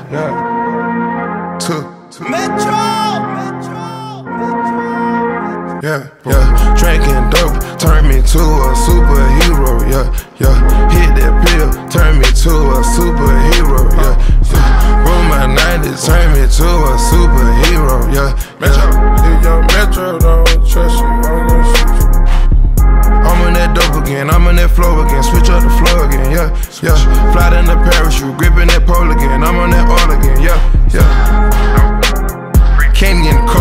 yeah. Metro. Yeah, yeah. Drinking dope turned me to a superhero. Yeah, yeah. Hit that pill, turned me to a superhero. Yeah, yeah. Roll my 90s, turned me to a superhero. Yeah, Metro, if young Metro don't trust you, I'm gonna shoot you. I'm on that dope again, I'm on that flow again. Switch up the flow again. Yeah, yeah. Fly in the parachute, gripping that pole again. I'm on that all again. Yeah, yeah. Candy in the car.